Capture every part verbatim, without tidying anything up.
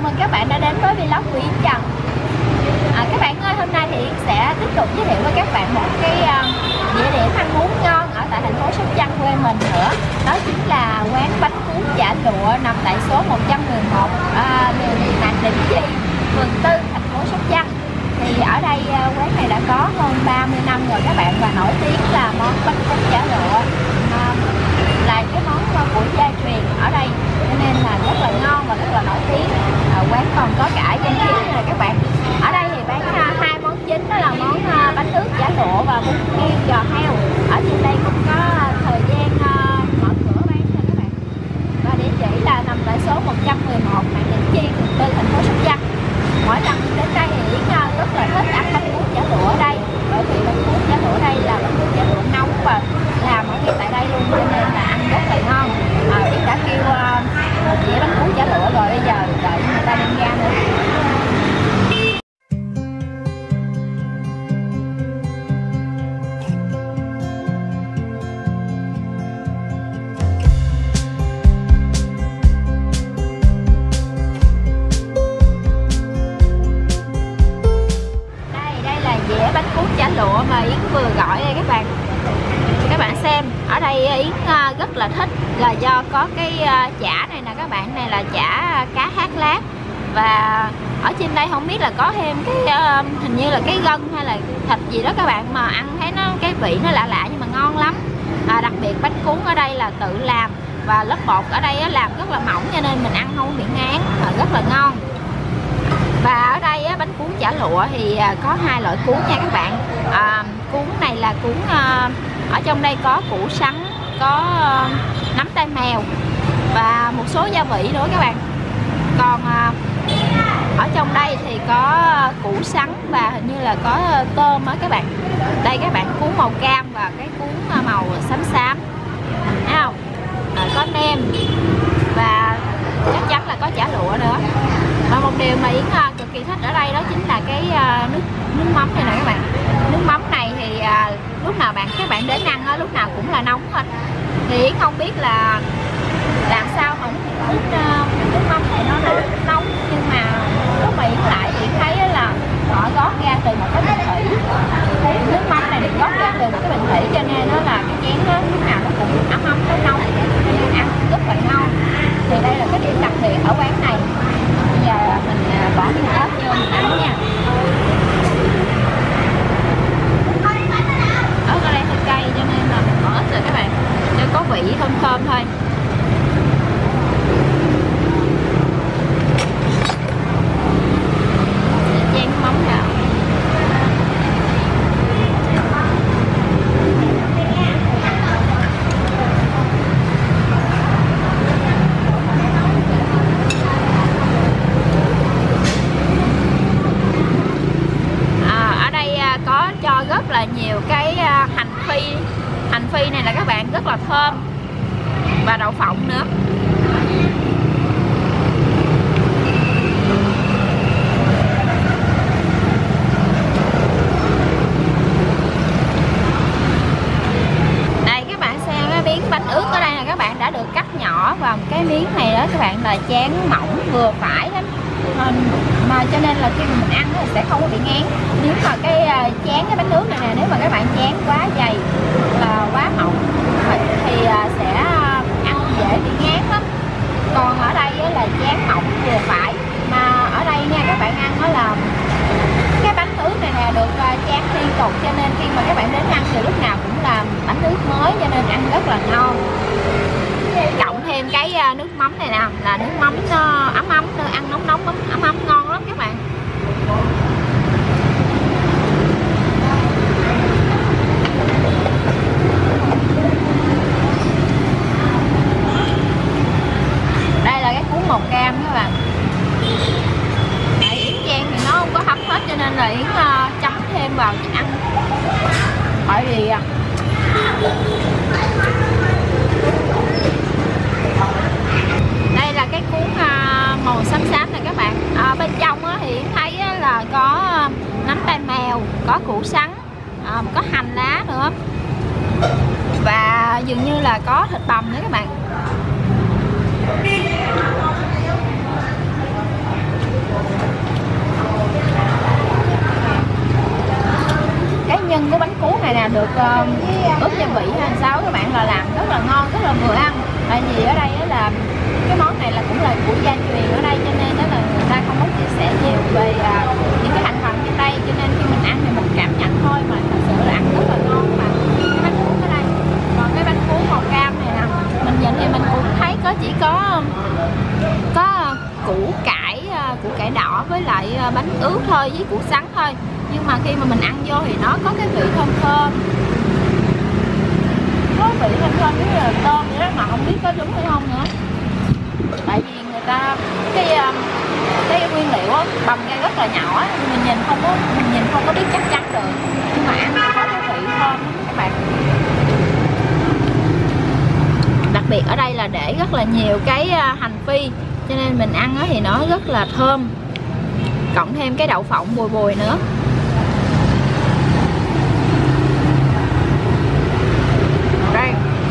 mừng các bạn đã đến với vlog của Yến Trần. À, các bạn ơi, hôm nay thì Yến sẽ tiếp tục giới thiệu với các bạn một cái uh, địa điểm ăn uống ngon ở tại thành phố Sóc Trăng quê mình nữa. Đó chính là quán bánh cuốn chả lụa nằm tại số một trăm mười một uh, đường Mạc Đỉnh Chi, phường Tư, thành phố Sóc Trăng. Thì ở đây uh, quán này đã có hơn ba mươi năm rồi các bạn, và nổi tiếng là món bánh cuốn chả lụa uh, là cái món của gia truyền ở đây, cho nên là rất là ngon và rất là nổi tiếng. À, quán còn có cả danh tiếng này các bạn. Ở đây thì bán uh, hai món chính, đó là món uh, bánh ướt chả lụa và bún riêu giò heo. Ở trên đây cũng có uh, thời gian uh, mở cửa bán cho các bạn, và địa chỉ là nằm tại số một trăm mười một Mạc Đỉnh Chi, phường Tư, thành phố Sóc Trăng. Mỗi lần đến đây thì Yến uh, rất là thích ăn bánh cuốn chả lụa ở đây, bởi vì bánh cuốn chả lụa ở đây là bánh cuốn chả lụa nóng và làm ở ngay tại đây luôn, cho nên là ăn rất là ngon. À, Yến đã kêu uh, một dĩa bánh cuốn chả lụa rồi, bây giờ đợi người ta đem ra nữa. Dĩa bánh cuốn chả lụa mà Yến vừa gọi đây các bạn. Các bạn xem, ở đây Yến rất là thích là do có cái chả này nè các bạn, này là chả cá hát lát, và ở trên đây không biết là có thêm cái hình như là cái gân hay là thịt gì đó các bạn, mà ăn thấy nó cái vị nó lạ lạ nhưng mà ngon lắm. À, đặc biệt bánh cuốn ở đây là tự làm và lớp bột ở đây làm rất là mỏng, cho nên mình ăn không bị ngán, rất là ngon. Và ở đây á, bánh cuốn chả lụa thì có hai loại cuốn nha các bạn. À, cuốn này là cuốn à, ở trong đây có củ sắn, có à, nắm tay mèo và một số gia vị nữa các bạn. Còn à, ở trong đây thì có củ sắn và hình như là có tôm á các bạn. Đây các bạn, cuốn màu cam và cái cuốn màu xám xám, thấy không? À, có nem và chắc chắn là có chả lụa nữa. Và một điều mà Yến uh, cực kỳ thích ở đây đó chính là cái uh, nước nước mắm này nè các bạn. Nước mắm này thì uh, lúc nào bạn các bạn đến ăn uh, lúc nào cũng là nóng hết. Thì Yến không biết là làm sao mà nước, uh, nước mắm này nó nóng, nhưng mà lúc mà Yến lại thì Yến thấy là họ gót ra từ một cái bình thủy. Nước mắm này được gót ra từ một cái bình thủy, cho nên nó là cái chén đó, lúc nào nó cũng ấm ấm nóng nóng, ăn rất là ngon. Thì đây là cái điểm đặc biệt ở quán này. Bây giờ mình bỏ miếng ớt vô mình ăn nha. Ớt ở đây hơi cay cho nên là mình bỏ ớt rồi các bạn, cho có vị thơm thơm thôi. Chan mắm vào. Có cho rất là nhiều cái hành phi. Hành phi này là các bạn rất là thơm, và đậu phộng nữa. Đây các bạn xem cái miếng bánh ướt ở đây là các bạn đã được cắt nhỏ vào cái miếng này đó các bạn, là chén mỏng vừa phải lắm. Mà cho nên là khi mà mình ăn thì sẽ không có bị ngán. Nếu mà cái uh, chén cái bánh nướng này nè, nếu mà các bạn chén quá dày và quá mỏng thì uh, sẽ uh, ăn dễ bị ngán lắm. Còn ở đây uh, là chén mỏng vừa phải. Mà ở đây nha các bạn ăn đó là cái bánh nướng này nè được uh, chén liên tục, cho nên khi mà các bạn đến ăn thì lúc nào cũng là bánh nướng mới, cho nên ăn rất là ngon. Cộng thêm cái nước mắm này nè, là nước mắm nó ấm ấm, ăn nóng nóng ấm ấm, ấm ngon lắm các bạn. Đây là cái cuốn màu cam các bạn. Tại Yến chan thì nó không có hấp hết, cho nên là Yến uh, chấm thêm vào cho ăn. Bởi vì uh, đây là cái cuốn uh, màu xám xám này các bạn. À, bên trong á, thì thấy á, là có nắm tay mèo, có củ sắn, à, có hành lá nữa, và dường như là có thịt bằm nữa các bạn. uh, ướp gia vị hay sao các bạn, là làm rất là ngon, rất là vừa ăn. Tại vì ở đây đó là cái món này là cũng là của gia truyền ở đây, cho nên đó là người ta không có chia sẻ nhiều về uh, những cái thành phần trên đây, cho nên khi mình ăn thì mình cảm nhận thôi, mà thật sự là ăn rất là ngon. Mà cái bánh cuốn ở đây, còn cái bánh cuốn màu cam này nè, mình nhìn thì mình cũng thấy có chỉ có có củ cải củ cải đỏ với lại bánh ướt thôi, với củ sắn thôi, nhưng mà khi mà mình ăn vô thì nó có cái vị thơm thơm, có vị thơm thơm với là tôm vậy đó, mà không biết có đúng hay không nữa. Tại vì người ta cái cái nguyên liệu á bầm ra rất là nhỏ, mình nhìn không có mình nhìn không có biết chắc chắn được, nhưng mà ăn thì có cái vị thơm các bạn. Đặc biệt ở đây là để rất là nhiều cái hành phi, cho nên mình ăn thì nó rất là thơm, cộng thêm cái đậu phộng bùi bùi nữa. Đây,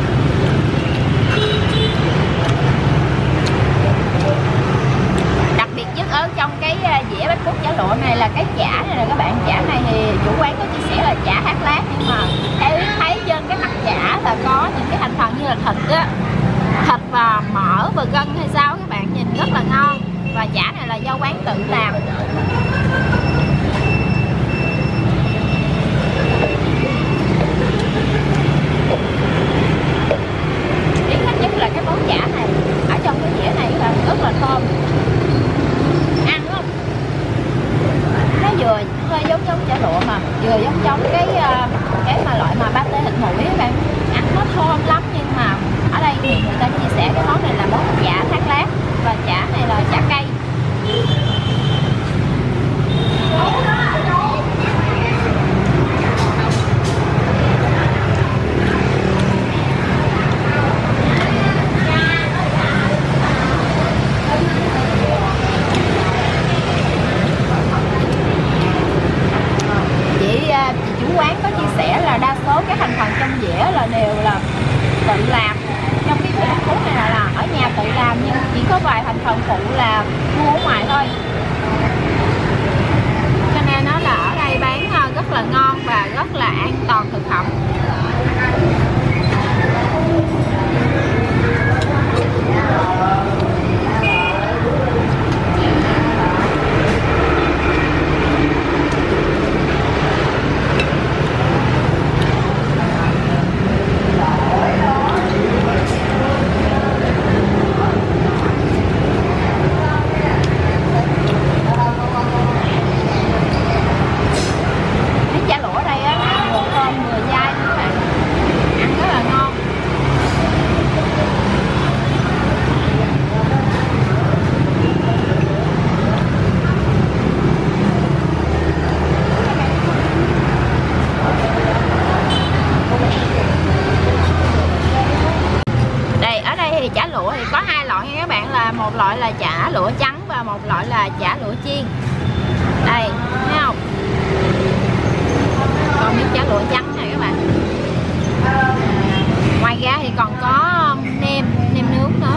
đặc biệt nhất ở trong cái dĩa bánh cuốn chả lụa này là cái chả này nè các bạn. Chả này thì chủ quán có chia sẻ là chả hát lát, nhưng mà theo Yến thấy trên cái mặt chả là có những cái thành phần như là thịt á, thịt và mỡ và gân hay sao các bạn, nhìn rất là ngon. Và chả này là do quán tự làm. Yến thích nhất là cái món chả này ở trong cái dĩa này là rất là thơm, ăn không nó vừa hơi giống giống chả lụa mà vừa giống giống cái cái mà loại mà pate thịt mũi các bạn, ăn nó thơm lắm. Nhưng mà ở đây thì người ta chia sẻ cái món này là món chả thác lát, và chả này là chả cây. Chủ quán có chia sẻ là đa số các thành phần trong dĩa là đều là tự làm. Trong cái bánh cuốn này là, là ở nhà tự làm, nhưng chỉ có vài thành phần phụ là mua ở ngoài thôi. Cho nên nó là ở đây bán rất là ngon và rất là an toàn thực phẩm. Chả lụa thì có hai loại nha các bạn, là một loại là chả lụa trắng và một loại là chả lụa chiên. Đây, thấy không? Còn miếng chả lụa trắng này các bạn. Ngoài ra thì còn có nem, nem nướng nữa.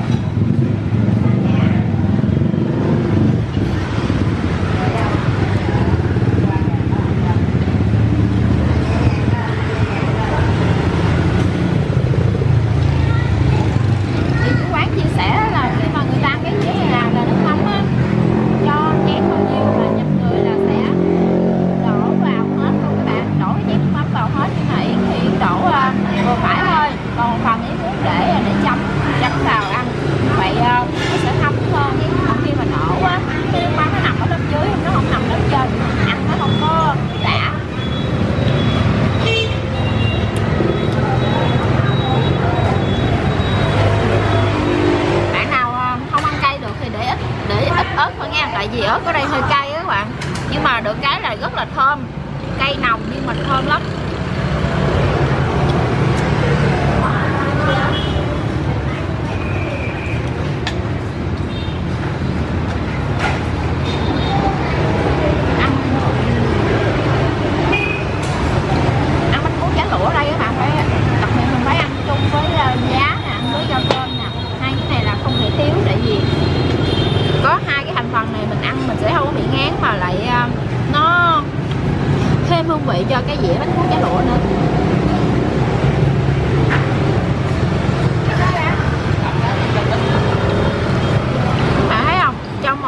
Tại vì ớt ở đây hơi cay á các bạn, nhưng mà được cái là rất là thơm, cay nồng nhưng mà thơm lắm. Ăn ăn bánh cuốn chả lụa ở đây các bạn phải đặc biệt mình phải ăn chung với giá nè, ăn với rau thơm nè, hai cái này là không thể thiếu. Tại vì có hai cái thành phần này mình ăn mình sẽ không có bị ngán, mà lại uh, nó thêm hương vị cho cái dĩa bánh cuốn chả lụa nữa.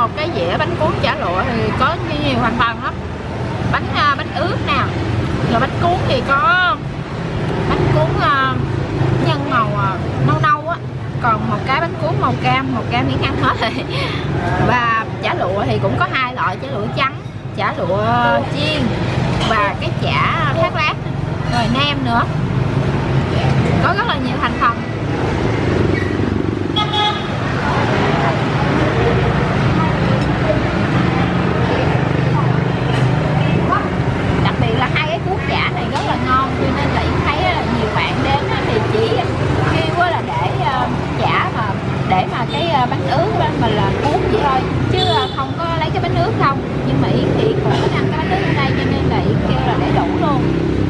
một cái dĩa bánh cuốn chả lụa thì có nhiều thành phần lắm. Bánh uh, bánh ướt nè, rồi bánh cuốn thì có bánh cuốn uh, nhân màu uh, nâu nâu á, còn một cái bánh cuốn màu cam, màu cam miếng ăn hết rồi. Và chả lụa thì cũng có hai loại, chả lụa trắng, chả lụa chiên và cái chả thác lát, rồi nem nữa, có rất là nhiều thành phần. Đặc biệt là hai cái cuốn chả này rất là ngon, cho nên là Yến thấy là nhiều bạn đến thì chỉ kêu là để chả mà để mà cái bánh ướt mình là cuốn vậy thôi, chứ không có lấy cái bánh ướt không. Nhưng mà Yến thì cũng thích ăn cái bánh ướt ở đây, cho nên là Yến kêu là để đủ luôn.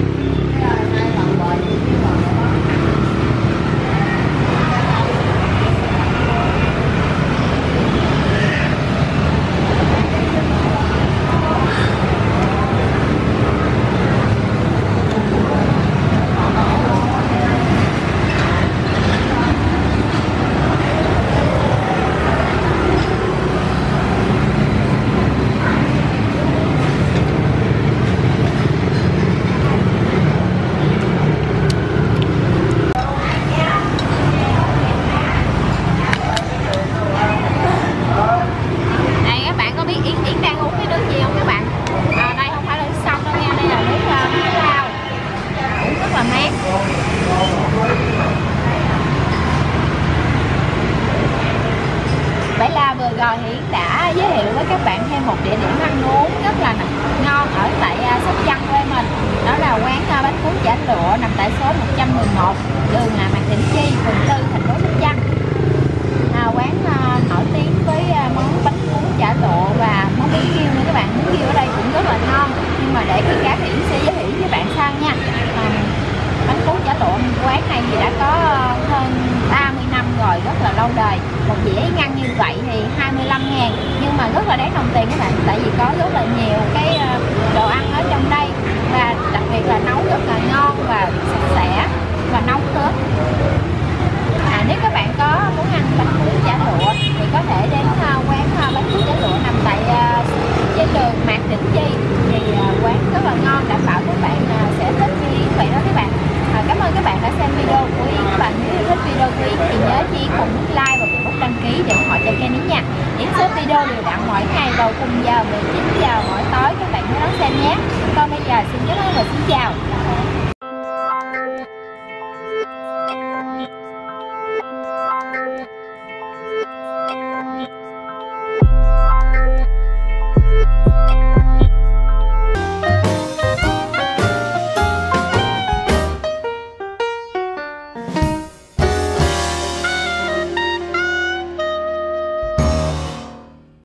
Vậy là vừa rồi thì Yến đã giới thiệu với các bạn thêm một địa điểm ăn uống rất là ngon ở tại Sóc Trăng quê mình. Đó là quán bánh cuốn chả lụa nằm tại số một trăm mười một đường Mạc Đỉnh Chi, phường tư, thành phố Sóc Trăng. À, quán uh, nổi tiếng với uh, món bánh cuốn chả lụa và món bún riêu nữa các bạn. Bún riêu ở đây cũng rất là ngon, nhưng mà để khi khác thì Yến sẽ giới thiệu với bạn sau nha. À, bánh cuốn chả lụa quán này thì đã có uh, hơn ba mươi năm rồi, rất là lâu đời. Một dĩa ngăn như vậy thì hai mươi lăm ngàn, nhưng mà rất là đáng đồng tiền các bạn, tại vì có rất là nhiều cái đồ ăn ở trong đây, và đặc biệt là nấu rất là ngon và sạch sẽ và nóng nữa. À, nếu các bạn có muốn ăn bánh cuốn chả lụa thì có thể đến uh, quán uh, bánh cuốn chả lụa nằm tại uh, trên đường Mạc Đỉnh Chi, thì uh, quán rất là ngon, đảm bảo các bạn uh, sẽ thích như Yến vậy đó các bạn. À, cảm ơn các bạn đã xem video của Yến. Các bạn nếu thích video của Yến thì nhớ chi cùng nút like và cùng nút đăng ký để ủng hộ cho kênh Yến nha. Yến shop video đều đặn mỗi ngày vào khung giờ mười chín giờ mỗi tối, các bạn nhớ đón xem nhé. Còn bây giờ xin cảm ơn và xin chào.